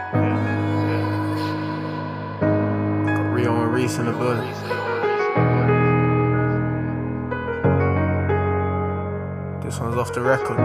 Got Rio and Reese in the building. This one's off the record.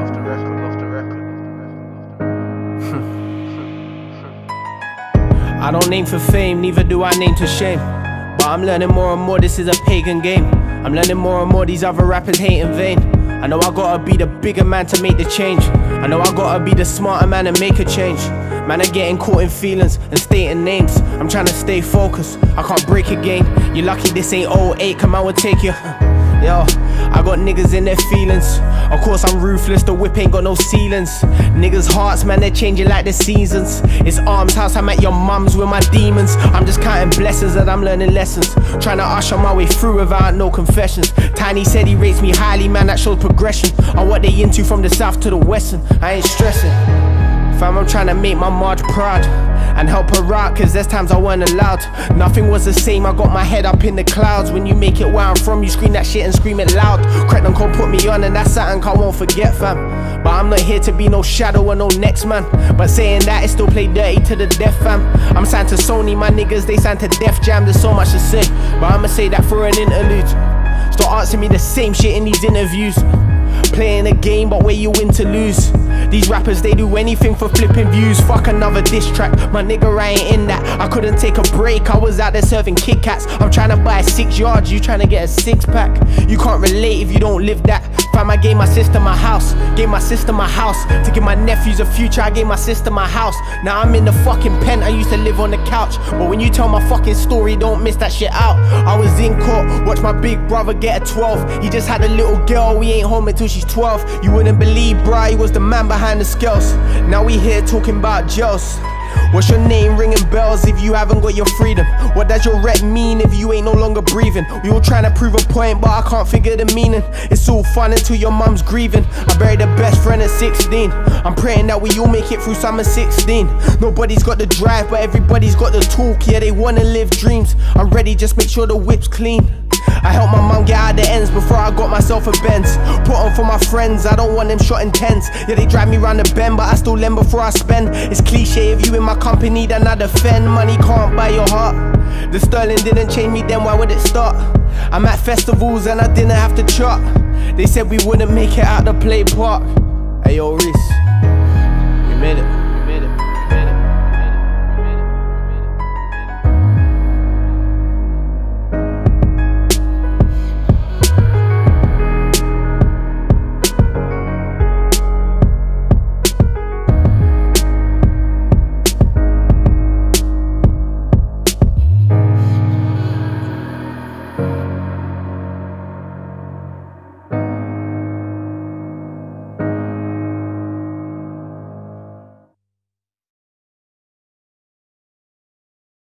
I don't aim for fame, neither do I name to shame. But I'm learning more and more, this is a pagan game. I'm learning more and more, these other rappers hate in vain. I know I gotta be the bigger man to make the change. I know I gotta be the smarter man and make a change. Man are getting caught in feelings and stating names. I'm trying to stay focused, I can't break again. You're lucky this ain't 08, come out and take you. Yo, I got niggas in their feelings. Of course I'm ruthless, the whip ain't got no ceilings. Niggas' hearts, man, they're changing like the seasons. It's Arms House, I'm at your mum's with my demons. I'm just counting blessings and I'm learning lessons. Trying to usher my way through without no confessions. Tinie said he rates me highly, man, that shows progression. On what they into from the south to the western, I ain't stressing. Fam, I'm trying to make my Marge proud and help her out, cause there's times I weren't allowed. Nothing was the same, I got my head up in the clouds. When you make it where I'm from, you scream that shit and scream it loud. Crackdown can't put me on and that's something I won't forget, fam. But I'm not here to be no shadow or no next man. But saying that, it still play dirty to the death, fam. I'm signed to Sony, my niggas, they signed to Def Jam. There's so much to say, but I'ma say that for an interlude. Stop asking me the same shit in these interviews. Playing a game, but where you win to lose. These rappers, they do anything for flipping views. Fuck another diss track, my nigga, I ain't in that. I couldn't take a break, I was out there serving Kit Kats. I'm trying to buy 6 yards, you trying to get a 6-pack. You can't relate if you don't live that. Fam, I gave my sister my house, gave my sister my house. To give my nephews a future, I gave my sister my house. Now I'm in the fucking pen, I used to live on the couch. But when you tell my fucking story, don't miss that shit out. I was in court, watched my big brother get a 12. He just had a little girl, we ain't home until she's 12. You wouldn't believe, bruh, he was the man behind the scales. Now we here talking about jails. What's your name ringing bells if you haven't got your freedom? What does your rep mean if you ain't no longer breathing? We all trying to prove a point, but I can't figure the meaning. It's all fun until your mum's grieving. I buried a best friend at 16. I'm praying that we all make it through summer 16. Nobody's got the drive, but everybody's got the talk. Yeah, they wanna live dreams. I'm ready, just make sure the whip's clean. I helped my mum get out the ends before I got myself a Benz. Put on for my friends, I don't want them shot in tents. Yeah, they drive me round the bend, but I still lend before I spend. It's cliche, if you in my company, then I defend. Money can't buy your heart. The sterling didn't change me, then why would it start? I'm at festivals and I didn't have to chart. They said we wouldn't make it out the play park. Hey yo, Reese, we made it.